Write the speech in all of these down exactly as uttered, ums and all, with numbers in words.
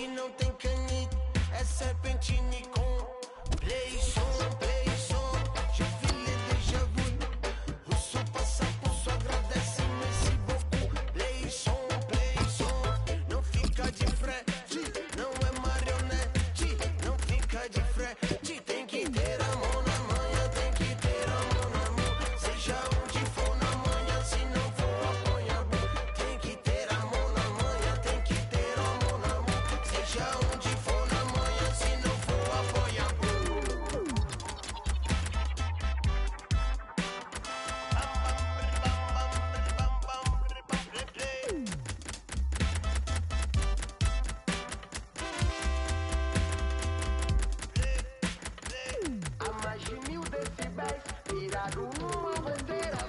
Hoje não tem canito, é serpentine com play som, play som. Je vis les déjà vu. O som passa por sua, agradece, merci beaucoup. Play som, play som. Não fica de frete, não é marionete. Não fica de frete, tem que ter a mão na manha, tem que ter a mão na mão. Seja onde for na manha, se não for apanha. Tem que ter a mão na manha, tem que ter a mão na mão. Seja onde for na manhã, se não for apanha. A mais de mil decibéis viraram uma bandeira.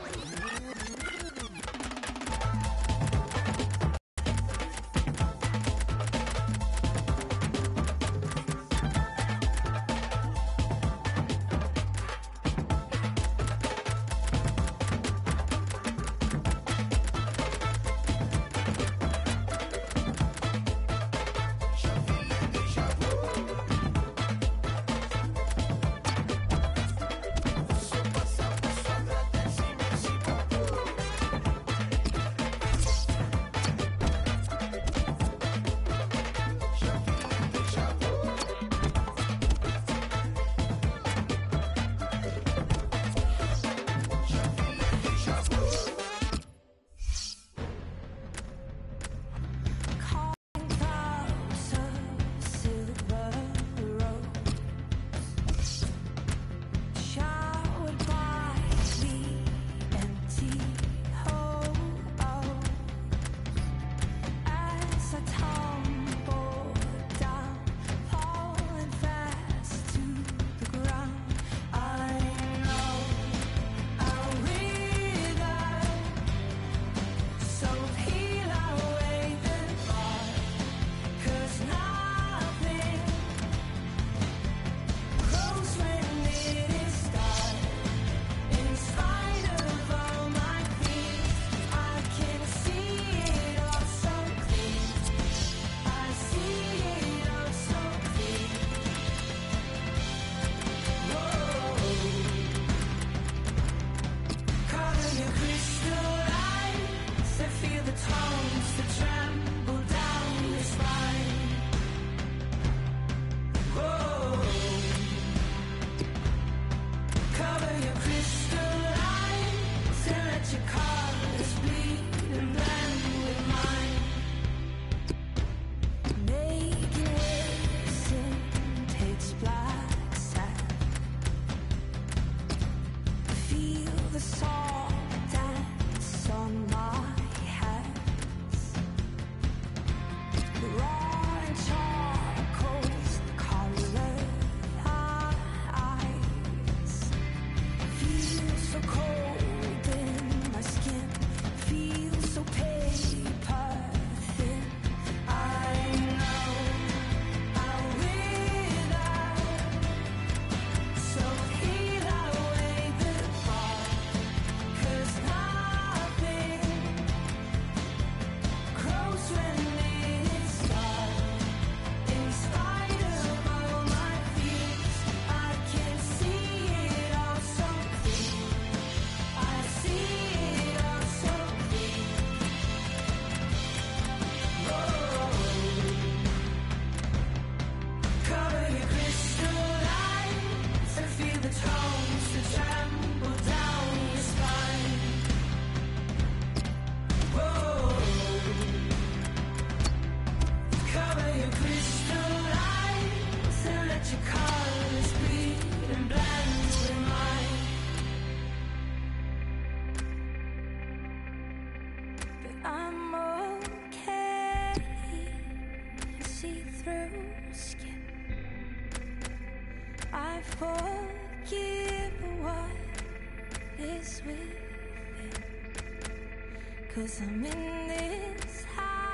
Cause I'm in this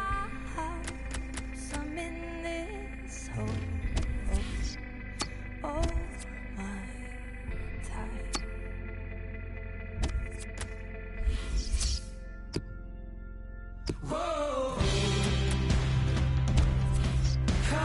house, I'm in this hole, all my time. Whoa,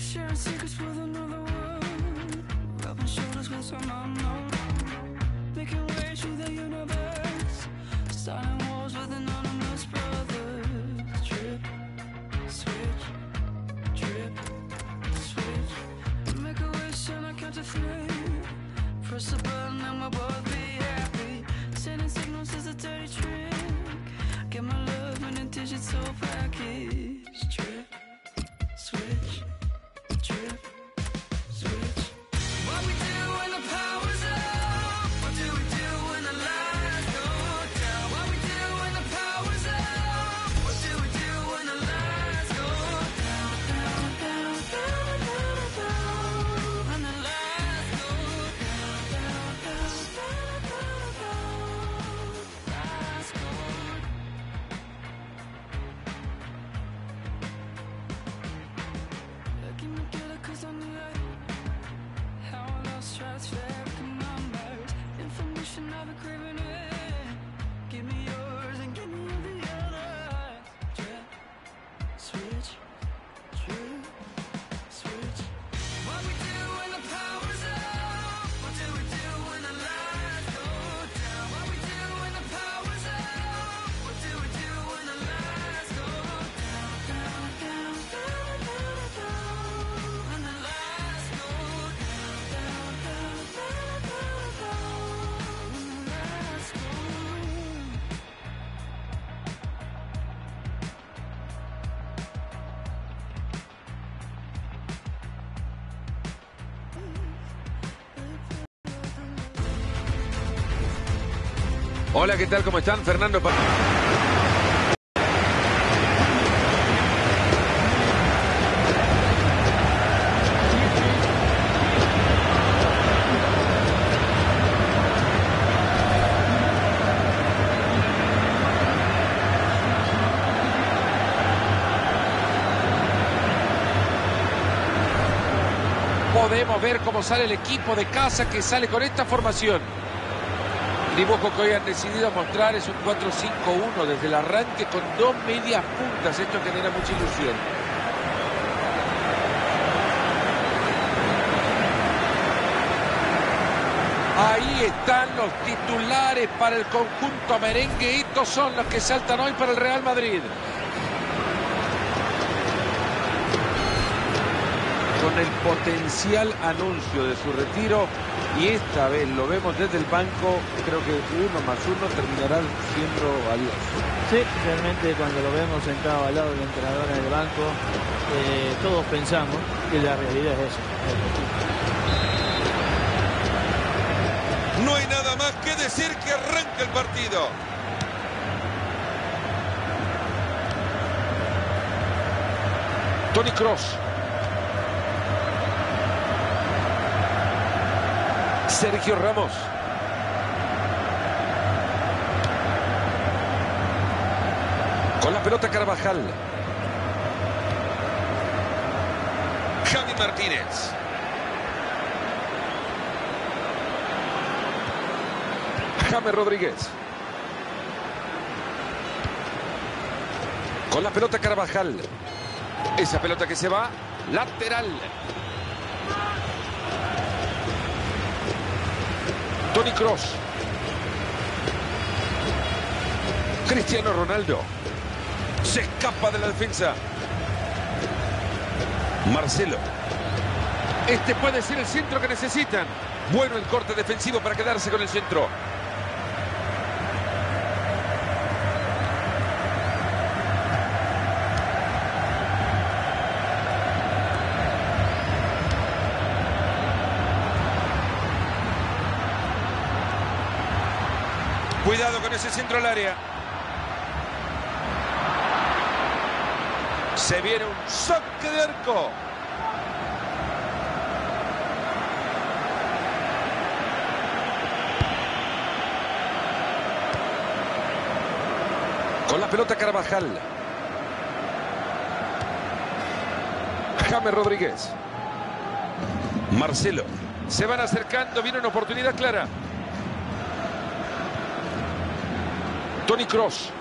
sharing secrets with another one, rubbing shoulders with some unknown, making waves through the universe, starting wars with anonymous brothers. Trip, switch, trip, switch. Make a wish and I count to three. Press the button and we'll both be happy. Sending signals is a dirty trick. Get my love in a digital package. Trip, switch, trip, switch. What we do when the power's up? What do we do when the lights go down? What we do when the power's up? What do we do when the lights go down, down, down, down, down, down? When the lights go down, down, down, down, down, down. Lights go down. Looking together 'cause I knew that how I lost track of numbers. Information I've been craving it. Give me yours and give me the other. Trip, switch, trip, switch. What we do when the power's up? What do we do when the lights go down? What we do when the power's up? What do we do when the lights go down, down, down, down, down, down? When the lights go down, down, down, down, down, down. When the lights go down. Hola, ¿qué tal? ¿Cómo están? Fernando Pa- Podemos ver cómo sale el equipo de casa que sale con esta formación. El dibujo que hoy han decidido mostrar es un cuatro cinco uno desde el arranque con dos medias puntas. Esto genera mucha ilusión. Ahí están los titulares para el conjunto merengue. Estos son los que saltan hoy para el Real Madrid. Con el potencial anuncio de su retiro, y esta vez lo vemos desde el banco, creo que uno más uno terminará siendo valioso. Sí, realmente cuando lo vemos sentado al lado del entrenador en el banco, eh, todos pensamos que la realidad es esa. No hay nada más que decir que arranca el partido. Toni Kroos. Sergio Ramos. Con la pelota Carvajal. Javi Martínez. James Rodríguez. Con la pelota Carvajal. Esa pelota que se va. Lateral. Toni Kroos. Cristiano Ronaldo. Se escapa de la defensa. Marcelo. Este puede ser el centro que necesitan. Bueno el corte defensivo para quedarse con el centro. Cuidado con ese centro al área. Se viene un saque de arco. Con la pelota Carvajal. James Rodríguez. Marcelo. Se van acercando. Viene una oportunidad clara. Toni Kroos.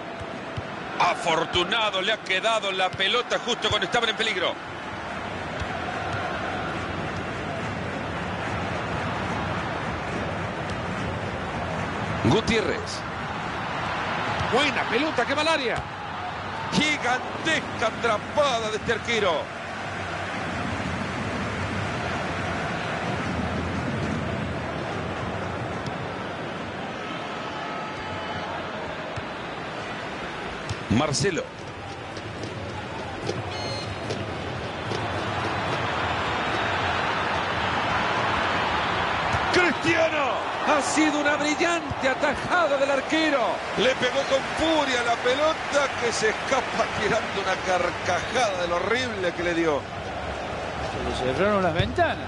Afortunado le ha quedado la pelota justo cuando estaban en peligro. Gutiérrez. Buena pelota, que va al área. Gigantesca atrapada de este arquero. Marcelo. Cristiano. Ha sido una brillante atajada del arquero. Le pegó con furia la pelota que se escapa tirando una carcajada de lo horrible que le dio. Se le cerraron las ventanas.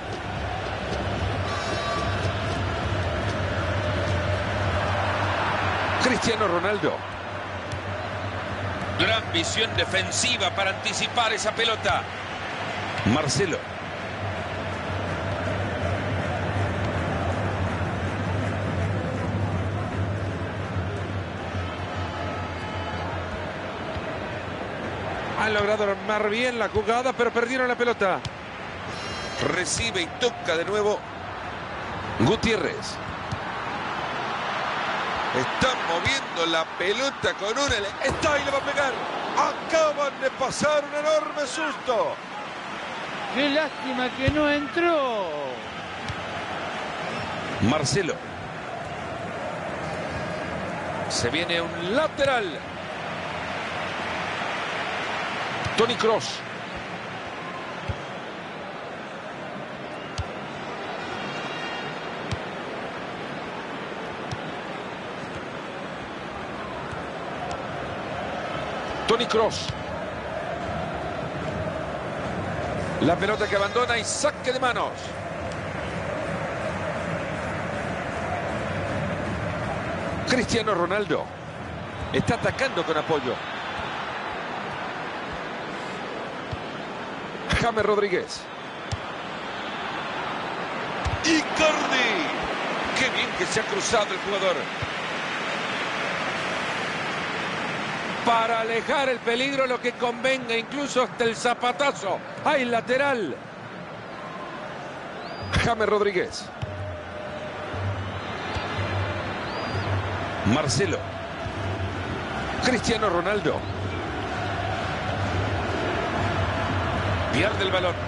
Cristiano Ronaldo. Gran visión defensiva para anticipar esa pelota. Marcelo. Han logrado armar bien la jugada, pero perdieron la pelota. Recibe y toca de nuevo. Gutiérrez. Están moviendo la pelota con un... Está y le va a pegar. Acaban de pasar un enorme susto. Qué lástima que no entró. Marcelo. Se viene un lateral. Toni Kroos. Toni Kroos. La pelota que abandona y saque de manos. Cristiano Ronaldo. Está atacando con apoyo. James Rodríguez. Icardi. Qué bien que se ha cruzado el jugador. Para alejar el peligro, lo que convenga, incluso hasta el zapatazo. ¡Hay lateral! James Rodríguez. Marcelo. Cristiano Ronaldo. Pierde el balón.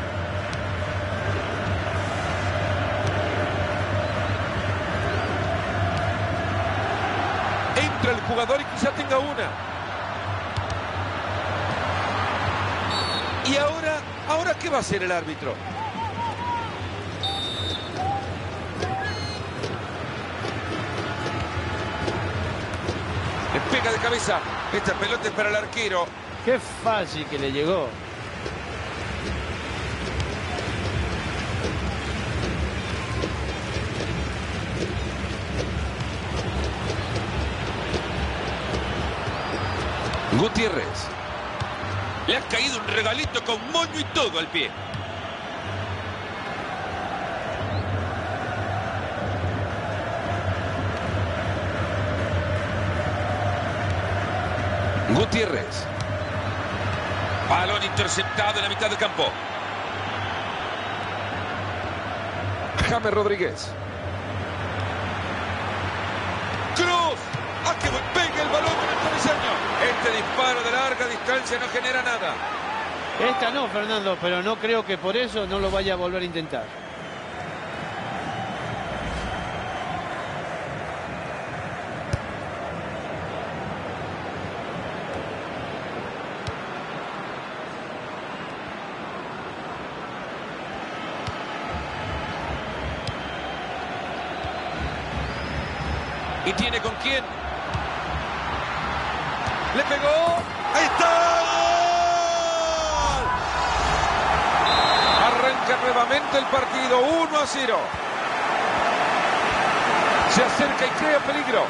Entra el jugador y quizá tenga una. ¿Y ahora? ¿Ahora qué va a hacer el árbitro? Le pega de cabeza. Esta pelota es para el arquero. Qué fácil que le llegó. Gutiérrez. Le ha caído un regalito con moño y todo al pie. Gutiérrez. Balón interceptado en la mitad del campo. James Rodríguez. ¡Cruz! ¡Ah, qué buen pegue el balón con el travesaño! Este disparo de larga distancia no genera nada. Esta no, Fernando, pero no creo que por eso no lo vaya a volver a intentar. ¿Y tiene con quién? ¡Le pegó! ¡Ahí está! Arranca nuevamente el partido, uno a cero. Se acerca y crea peligro.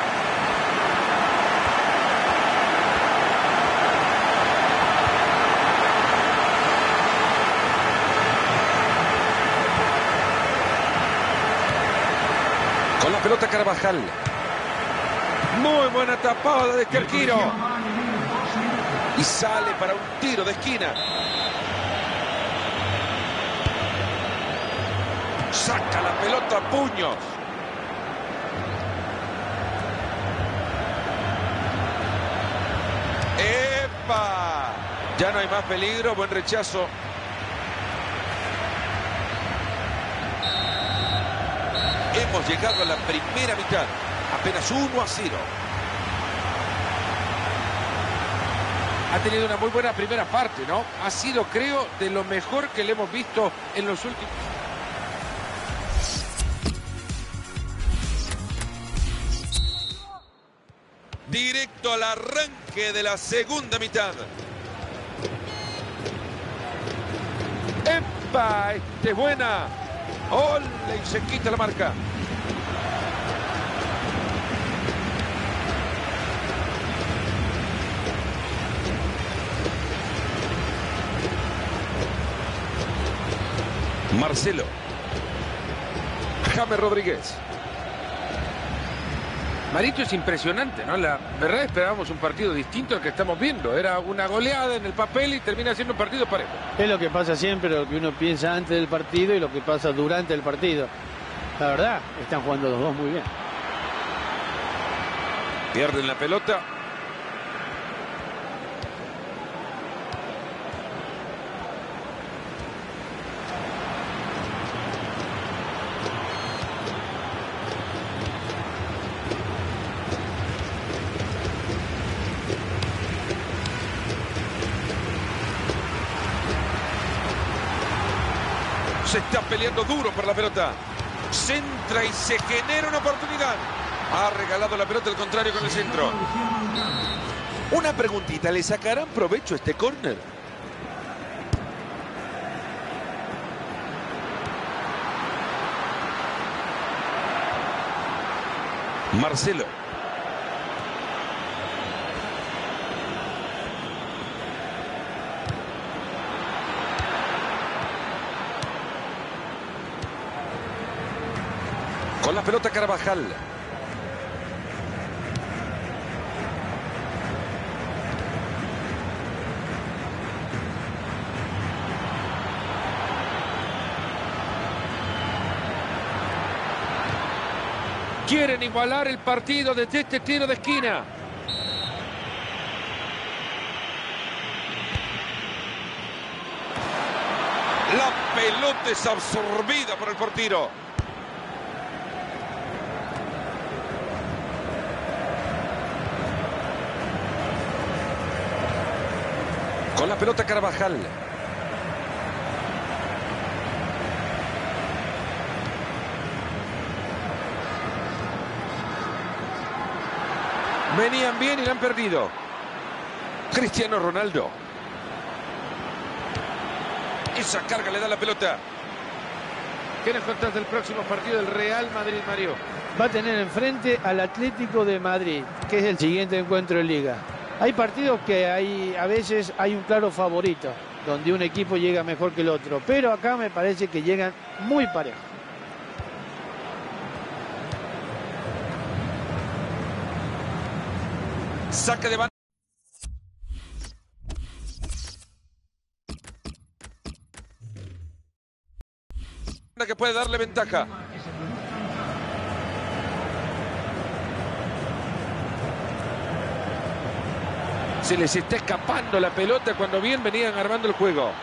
Con la pelota Carvajal. Muy buena tapada de este arquero. Y sale para un tiro de esquina. Saca la pelota a puños. Ya no hay más peligro, buen rechazo. Hemos llegado a la primera mitad, apenas uno a cero. Ha tenido una muy buena primera parte, ¿no? Ha sido, creo, de lo mejor que le hemos visto en los últimos... Directo al arranque de la segunda mitad. ¡Epa! ¡Esta es buena! ¡Ole! Y se quita la marca. Marcelo. James Rodríguez. Marito, es impresionante, ¿no? La verdad esperábamos un partido distinto al que estamos viendo. Era una goleada en el papel y termina siendo un partido parejo. Es lo que pasa siempre, lo que uno piensa antes del partido y lo que pasa durante el partido. La verdad, están jugando los dos muy bien. Pierden la pelota. Se está peleando duro por la pelota. Centra y se genera una oportunidad. Ha regalado la pelota al contrario con el centro. Una preguntita, ¿le sacarán provecho a este córner? Marcelo. Con la pelota Carvajal. Quieren igualar el partido desde este tiro de esquina. La pelota es absorbida por el portero. Con la pelota Carvajal. Venían bien y la han perdido. Cristiano Ronaldo. Esa carga le da la pelota. ¿Qué nos contás del próximo partido del Real Madrid, Mario? Va a tener enfrente al Atlético de Madrid, que es el siguiente encuentro en Liga. Hay partidos que hay, a veces hay un claro favorito, donde un equipo llega mejor que el otro. Pero acá me parece que llegan muy parejos. Saque de banda. Que puede darle ventaja. Se les está escapando la pelota cuando bien venían armando el juego.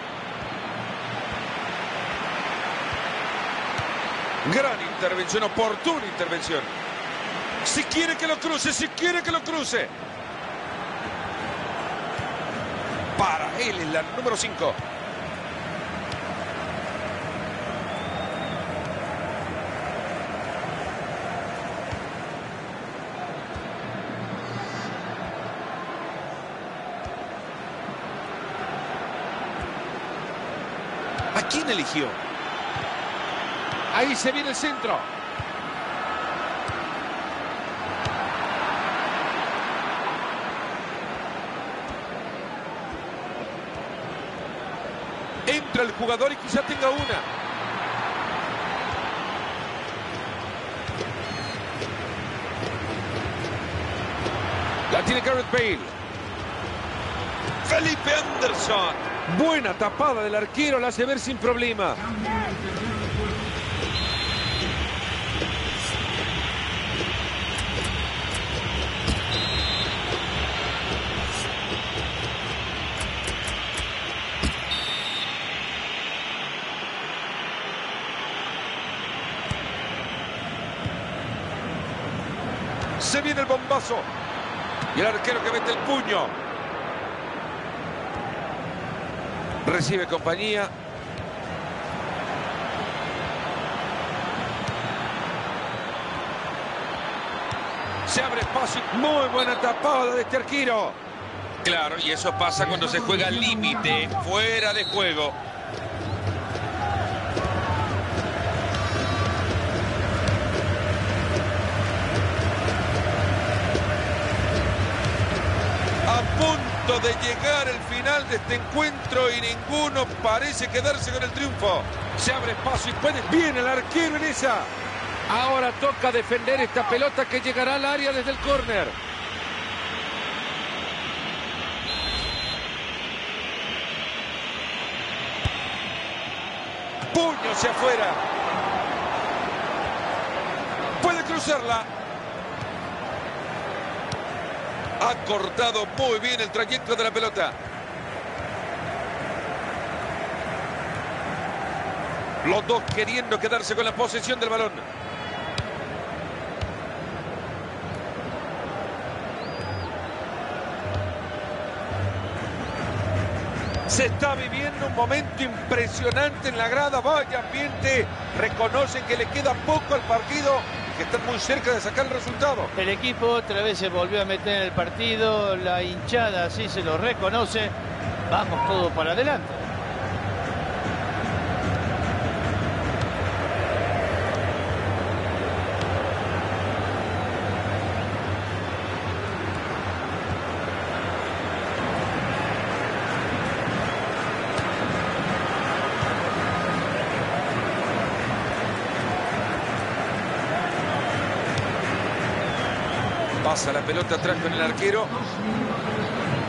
Gran intervención, oportuna intervención. Si quiere que lo cruce, si quiere que lo cruce. Para él es la número cinco. ¿A quién eligió? Ahí se viene el centro. Entra el jugador y quizá tenga una. La tiene Gareth Bale. Felipe Anderson. Buena tapada del arquero, la hace ver sin problema. Se viene el bombazo. Y el arquero que mete el puño. Recibe compañía. Se abre espacio. Muy buena tapada de este arquero. Claro, y eso pasa cuando se juega al límite, fuera de juego. A punto de llegar el final de este encuentro y ninguno parece quedarse con el triunfo. Se abre espacio y puede bien el arquero en esa. Ahora toca defender esta pelota que llegará al área desde el córner. Puño hacia afuera. Puede cruzarla. Ha cortado muy bien el trayecto de la pelota. Los dos queriendo quedarse con la posesión del balón. Se está viviendo un momento impresionante en la grada. Vaya ambiente. Reconocen que le queda poco al partido y que están muy cerca de sacar el resultado. El equipo otra vez se volvió a meter en el partido. La hinchada así se lo reconoce. Vamos todo para adelante. Pasa la pelota atrás con el arquero.